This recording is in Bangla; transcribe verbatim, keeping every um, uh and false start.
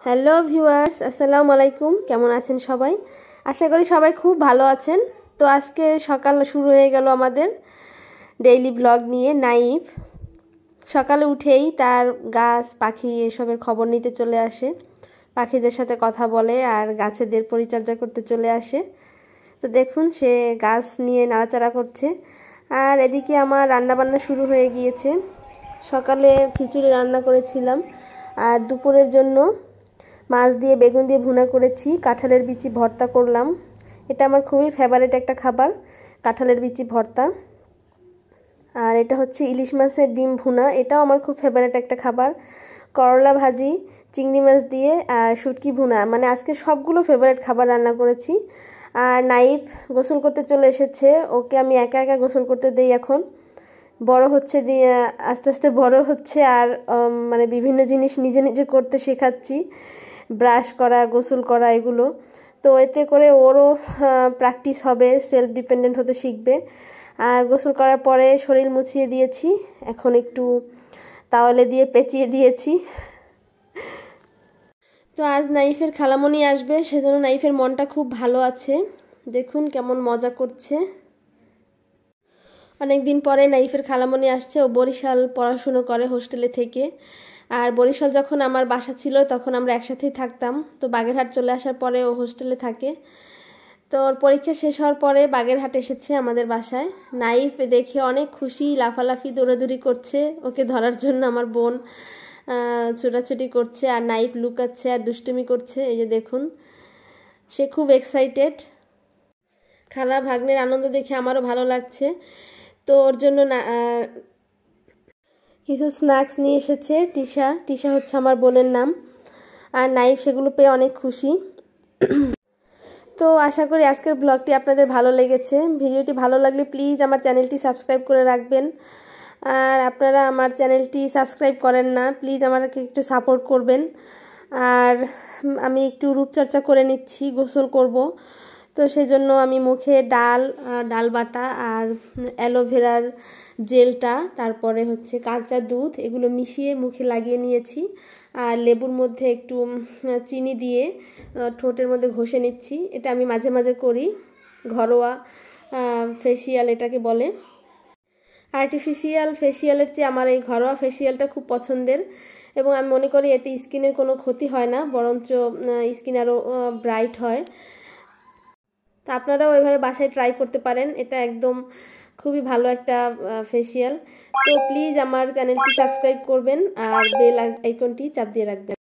হ্যালো ভিউয়ার্স, আসসালামু আলাইকুম। কেমন আছেন সবাই? আশা করি সবাই খুব ভালো আছেন। তো আজকে সকাল শুরু হয়ে গেল আমাদের ডেইলি ব্লগ নিয়ে। নাইফ সকালে উঠেই তার গাছ পাখি এসবের খবর নিতে চলে আসে, পাখিদের সাথে কথা বলে আর গাছেদের পরিচর্যা করতে চলে আসে। তো দেখুন সে গাছ নিয়ে নাড়াচাড়া করছে। আর এদিকে আমার রান্নাবান্না শুরু হয়ে গিয়েছে। সকালে খিচুড়ি রান্না করেছিলাম আর দুপুরের জন্য মাছ দিয়ে বেগুন দিয়ে ভুনা করেছি, কাঁঠালের বিচি ভর্তা করলাম। এটা আমার খুবই ফেভারিট একটা খাবার, কাঁঠালের বিচি ভর্তা। আর এটা হচ্ছে ইলিশ মাছের ডিম ভুনা, এটাও আমার খুব ফেভারিট একটা খাবার। করলা ভাজি, চিংড়ি মাছ দিয়ে আর শুটকি ভুনা, মানে আজকে সবগুলো ফেভারিট খাবার রান্না করেছি। আর নাইফ গোসল করতে চলে এসেছে, ওকে আমি একা একা গোসল করতে দেই। এখন বড় হচ্ছে, দিয়ে আস্তে আস্তে বড় হচ্ছে আর মানে বিভিন্ন জিনিস নিজে নিজে করতে শেখাচ্ছি, ব্রাশ করা, গোসল করা, এগুলো। তো এতে করে ওরও প্র্যাকটিস হবে, সেলফ ডিপেন্ডেন্ট হতে শিখবে। আর গোসল করার পরে শরীর মুছিয়ে দিয়েছি, এখন একটু তাওয়ালে দিয়ে পেঁচিয়ে দিয়েছি। তো আজ নাইফের খালামণি আসবে, সেজন্য নাইফের মনটা খুব ভালো আছে। দেখুন কেমন মজা করছে। অনেক দিন পরে নাইফের খালামণি আসছে। ও বরিশাল পড়াশুনো করে হোস্টেলে থেকে। আর বরিশাল যখন আমার বাসা ছিল তখন আমরা একসাথেই থাকতাম। তো বাগেরহাট চলে আসার পরে ও হোস্টেলে থাকে। তো ওর পরীক্ষা শেষ হওয়ার পরে বাগেরহাট এসেছে আমাদের বাসায়। নাইফ দেখে অনেক খুশি, লাফালাফি দৌড়াদৌড়ি করছে ওকে ধরার জন্য। আমার বোন ছোটাছুটি করছে আর নাইফ লুকাচ্ছে আর দুষ্টুমি করছে। এই যে দেখুন, সে খুব এক্সাইটেড। খালা ভাগ্নের আনন্দ দেখে আমারও ভালো লাগছে। তো ওর জন্য না কিছু স্ন্যাক্স নিয়ে এসেছে টিশা। টিশা হচ্ছে আমার বোনের নাম। আর নাইফ সেগুলো পেয়ে অনেক খুশি। তো আশা করি আজকের ব্লগটি আপনাদের ভালো লেগেছে। ভিডিওটি ভালো লাগলে প্লিজ আমার চ্যানেলটি সাবস্ক্রাইব করে রাখবেন। আর আপনারা আমার চ্যানেলটি সাবস্ক্রাইব করেন না, প্লিজ আমাকে একটু সাপোর্ট করবেন। আর আমি একটু রূপচর্চা করে নিচ্ছি, গোসল করব। তো সেই জন্য আমি মুখে ডাল ডাল বাটা আর অ্যালোভেরার জেলটা, তারপরে হচ্ছে কাঁচা দুধ, এগুলো মিশিয়ে মুখে লাগিয়ে নিয়েছি। আর লেবুর মধ্যে একটু চিনি দিয়ে ঠোঁটের মধ্যে ঘষে নিচ্ছি। এটা আমি মাঝে মাঝে করি, ঘরোয়া ফেসিয়াল এটাকে বলে। আর্টিফিশিয়াল ফেসিয়ালের চেয়ে আমার এই ঘরোয়া ফেসিয়ালটা খুব পছন্দের, এবং আমি মনে করি এতে স্কিনের কোনো ক্ষতি হয় না, বরঞ্চ স্কিন আরও ব্রাইট হয়। তো আপনারাও ওইভাবে বাসায় ট্রাই করতে পারেন, এটা একদম খুবই ভালো একটা ফেসিয়াল। তো প্লিজ আমার চ্যানেলটি সাবস্ক্রাইব করবেন আর বেল আইকনটি চাপ দিয়ে রাখবেন।